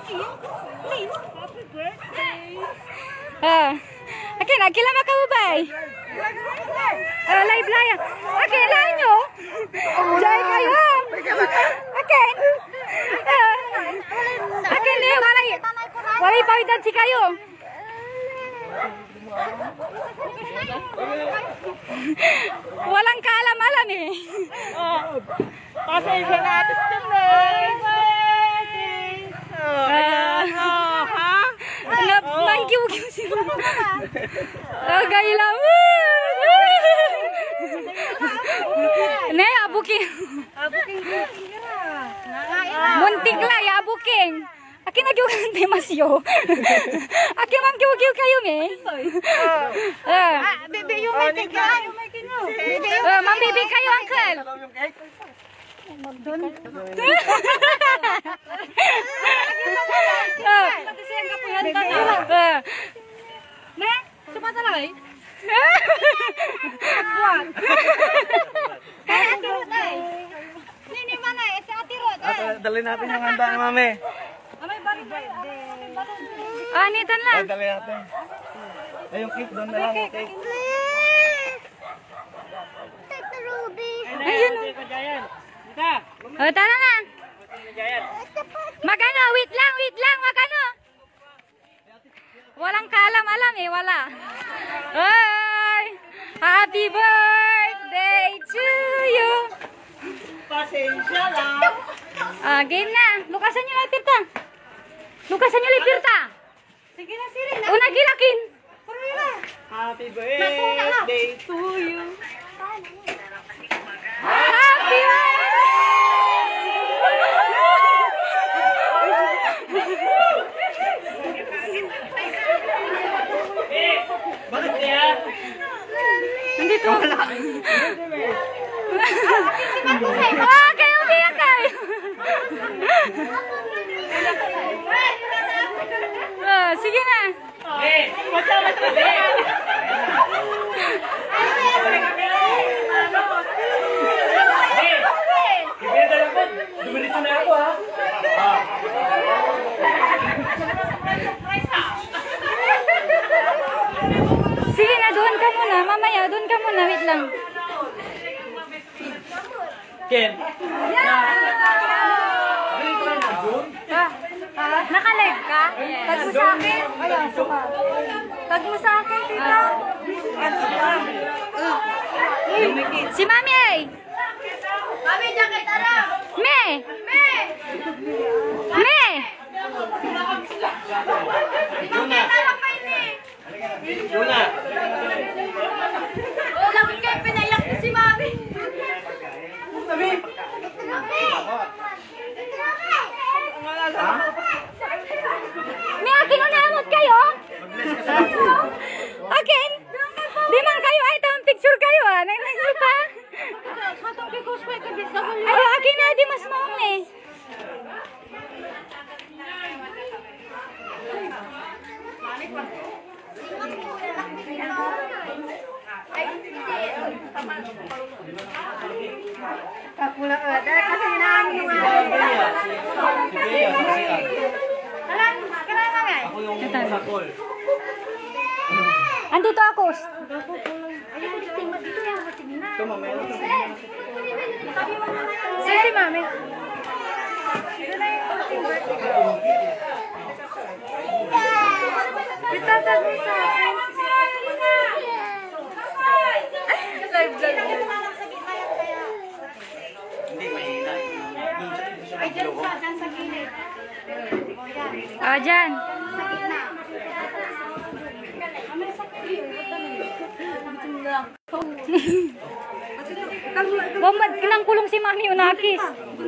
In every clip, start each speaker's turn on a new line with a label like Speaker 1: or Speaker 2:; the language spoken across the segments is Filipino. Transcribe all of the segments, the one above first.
Speaker 1: Oke, nakila makaubay. Live layang. Oke, lanyo. Jai kayo. Oke. Oke, ni walay pawidan si kayo. Walang kaalam-alam eh.
Speaker 2: Pasensya na atis din
Speaker 1: Mangkiw-kiw sila. Gailam. Ne, abuking. Muntik lah ya abuking. Akin nagyugan tayo masyo. Akin mangkiw-kiw kayo me.
Speaker 2: Bibi yung may tigay.
Speaker 1: Mambibi kayo, uncle.
Speaker 3: Dalhin natin yung handa ni Mami.
Speaker 1: Anitan lang.
Speaker 3: Dalhin natin. Yung cake doon na lang, okay?
Speaker 1: Ayun. Tara na. Magano? Wait lang. Magano? Walang kaalam-alam eh, wala. Ay! Happy birthday to you.
Speaker 2: Pasensya lang.
Speaker 1: Game na. Lukasan nyo lang, Pirta.
Speaker 2: Sige na, Siri.
Speaker 1: Una gilakin.
Speaker 2: Happy birthday to you.
Speaker 1: Happy
Speaker 3: Bakit kaya?
Speaker 1: Nandito. Kayo umiyak kayo. Sige na.
Speaker 3: Dumiritso na ako, ha?
Speaker 1: Sige na, doon ka muna. Mamaya, doon ka muna. Wait lang.
Speaker 3: Ken.
Speaker 1: Nakaleg ka? Tag mo sa akin. Tag mo sa akin, tita. Si Mami ay.
Speaker 2: Mami, jacket, tara.
Speaker 1: Me.
Speaker 3: Juna.
Speaker 2: Lakot kayo, pinayak ko si Mami.
Speaker 1: May akin unamot kayo? Akin? Di man kayo ay tamang picture kayo ah. Nagnagsita? Ay, akin na di mas maong eh.
Speaker 2: Kapulang dahil kasi hinahanap yung
Speaker 3: Ako yung sakol.
Speaker 1: Andito ako.
Speaker 3: Ito, mamaya.
Speaker 1: Si Mami. Itatag mo sa akin. Live vlog.
Speaker 3: Hindi, mahina.
Speaker 2: Ay, dyan sa gilid.
Speaker 1: Dyan. Bumad kinang kulong si Mami Unakis.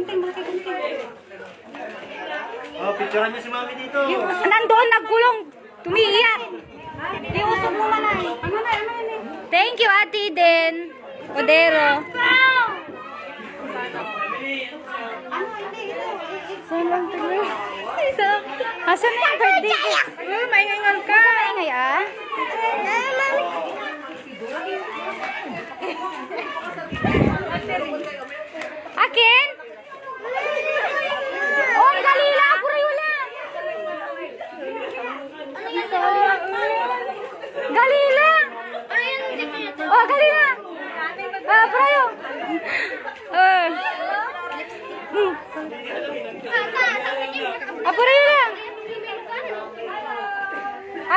Speaker 3: Oh, picturean niyo si Mami dito.
Speaker 1: Nandoon nagkulong. Tumiiyak.
Speaker 2: Iusog mo man ay.
Speaker 1: Thank you, Ate Den. Odero. Asan na yung birthday ko? Maingal ka. Maingay ah. Akin? Oh, dali lang. Puro wala.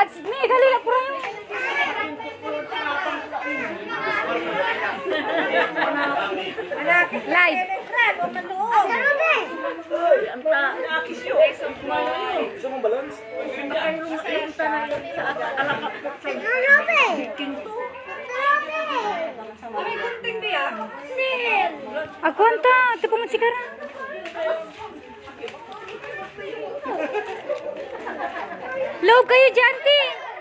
Speaker 1: At may gali na pura yung. Live. Ako anta, tipo mo sigara. Low kayo dyan, Ti.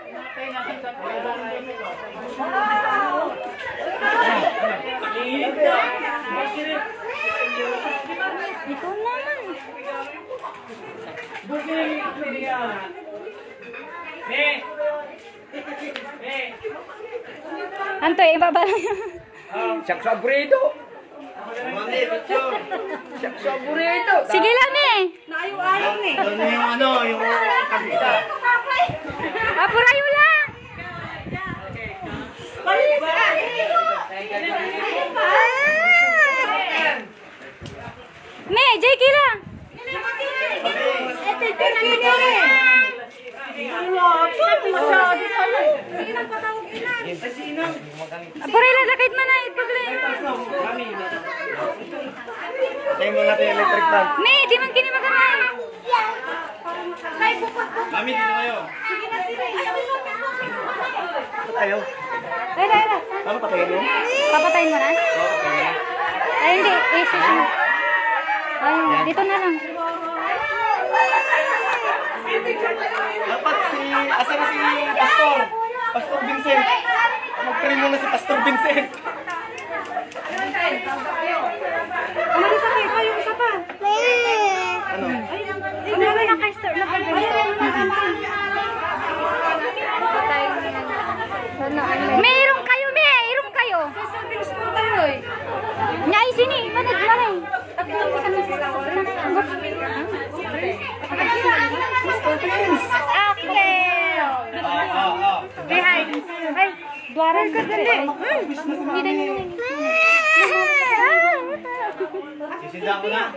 Speaker 1: Ito naman. Antoy, ibaba lang yun.
Speaker 4: Siyak sa burrito.
Speaker 3: Mami, picture.
Speaker 4: Siyak sa burrito.
Speaker 1: Sige lang, eh.
Speaker 3: Doon na yung ano, yung kabita.
Speaker 1: Apurayo lang. Me, Jay Kira. Apurayo lang, lakit man na.
Speaker 3: Tayo mo natin yung electric fan.
Speaker 1: Me, di man kini magamay.
Speaker 3: Mami, dito kayo. Tayo.
Speaker 1: Ay, ay, ay.
Speaker 3: Ano patayin mo?
Speaker 1: Papatayin mo na? Ay, hindi. Isus mo. Ay, dito na lang.
Speaker 3: Dapat asa na si Pastor? Pastor Vincent. Mag-pray muna si Pastor Vincent.
Speaker 2: Ano sa kayo? Yung isa pa.
Speaker 3: Ano?
Speaker 2: Ano ba naka-start na ganito?
Speaker 1: Mayroon kayo, mayroon kayo. Nyai sini, mana mana? Behind. Ay, duaran ka dali.
Speaker 3: Sisidaan ko na.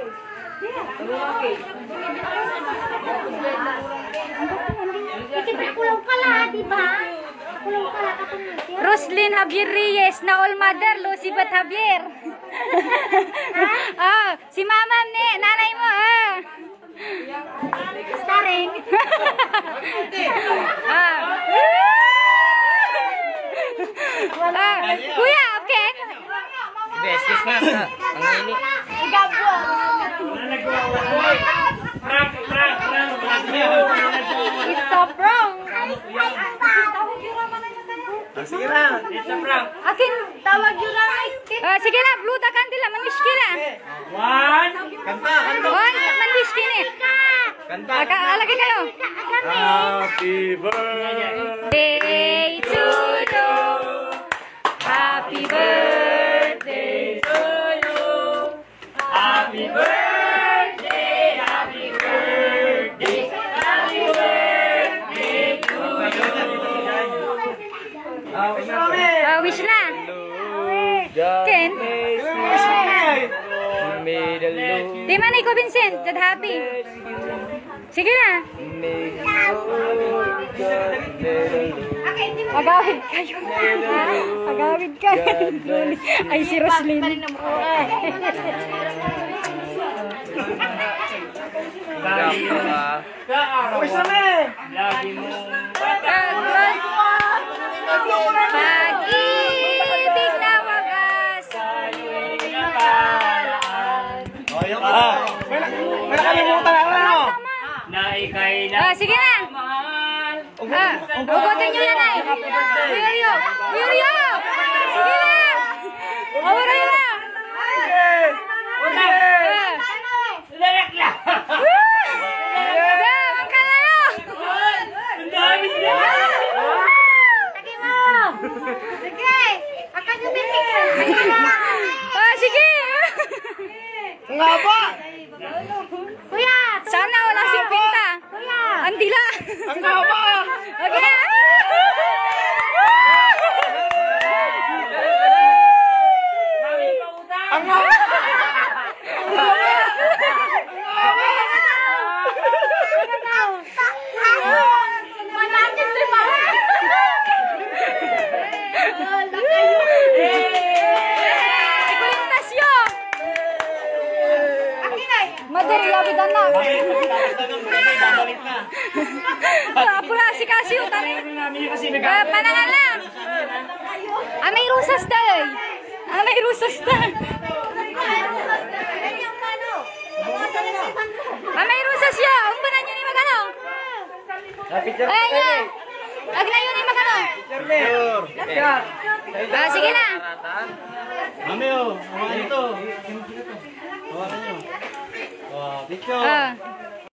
Speaker 2: Kulong pala, di ba? Kulong pala ka
Speaker 1: Roslyn Javier Reyes na all mother, Lucy Bat Javier. Ah, si mama ni, nanay mo ah.
Speaker 2: Starring.
Speaker 1: Ah. Kuya, okay?
Speaker 4: Beskis na. Ang ini.
Speaker 2: Gabo.
Speaker 1: It's so wrong.
Speaker 3: Sige na.
Speaker 1: Akin,
Speaker 2: Tawag yun na.
Speaker 1: sige na, blue ta kandila, manishkila.
Speaker 3: Kanta, kanta.
Speaker 1: Manishkini.
Speaker 3: Kanta.
Speaker 1: Alagay kayo.
Speaker 3: Happy birthday.
Speaker 1: Day to you. Happy birthday to you.
Speaker 3: Happy birthday. Happy birthday. Happy birthday to you.
Speaker 1: Wish na. Ken? Di man ikaw, Vincent. Dad happy. Sige na. Pagawid kayo. Pagawid kayo. Ay, si Roslyn. Pag-ibig na wagas.
Speaker 3: May nakalimutan na ano?
Speaker 1: Sige na. Ugotin nyo yan ay. Wiryo. Wiryo. Sige na. Wiryo na.
Speaker 2: Sige. Akan yung pipicture.
Speaker 1: Sige.
Speaker 3: Nga ba?
Speaker 2: Kuya.
Speaker 1: Sana wala siyang pinta.
Speaker 2: Kuya.
Speaker 1: Ang dila.
Speaker 3: Ang haba!
Speaker 1: Okay.
Speaker 3: Ang haba!
Speaker 1: Pula si Casio tani. Panangan lang. May rusas day. May rusas day. May rusas ya. Ang banan niyo ni magano? Ay ya. Agnayon ni magano? Sige na.
Speaker 3: Mami, hawakan ito. Hawakan nyo. Picture.